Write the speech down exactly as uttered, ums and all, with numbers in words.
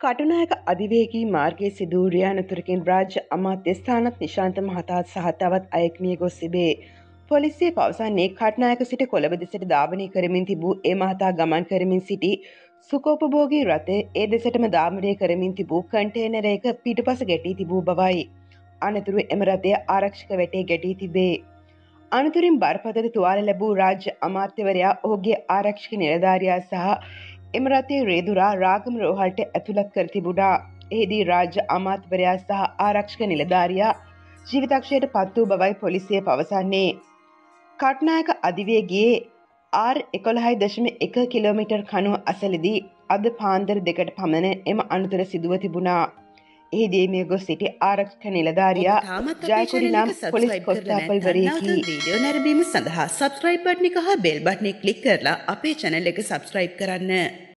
කටුනායක අධිවේගී මාර්ගයේ සිදු වූ රියානතුරකින් රාජ්‍ය අමාත්‍ය ස්ථානත් නිශාන්ත මහතා සහ තවත් අයෙක් මිය ගොස් තිබේ. පොලිසිය පවසන්නේ කටුනායක සිට කොළඹ දෙසට ධාවනය කරමින් තිබූ ඒ මහතා ගමන් කරමින් සිටි සුඛෝපභෝගී රථය ඒ දෙසටම ධාවනය කරමින් තිබූ කන්ටේනරයක පිටුපස ගැටී තිබූ බවයි. අනතුරුව එම රථය ආරක්ෂක වැටේ ගැටී තිබේ. අනතුරින් බරපතල තුවාල ලැබූ රාජ්‍ය අමාත්‍යවරයා ඔහුගේ ආරක්ෂක නිලධාරියා සහ එම රථයේ රේදුරා රාගම රෝහලට ඇතුළත් කර තිබුණා. එහිදී රාජ්‍ය අමාත්‍යවරයා සහ ආරක්ෂක නිලධාරියා ජීවිතක්ෂයට පත් වූ බවයි පොලිසිය පවසන්නේ. කටුනායක අධිවේගයේ ආර් එකොළහයි දශම එක කිලෝමීටර් කණුව අසලදී අද පාන්දර දෙකට පමණ එම අනතුර සිදුව තිබුණා. එහිදී මිය ගොස් සිටි ආරක්ෂක නිලධාරියා ජයකුඩි නම් පොලිස් කොස්තාපල්වරයෙකි. වීඩියෝ නැරඹීම සඳහා සබ්ස්ක්‍රයිබ් බටන් එක හා බෙල් බටන් එක ක්ලික් කරලා අපේ channel එක සබ්ස්ක්‍රයිබ් කරන්න.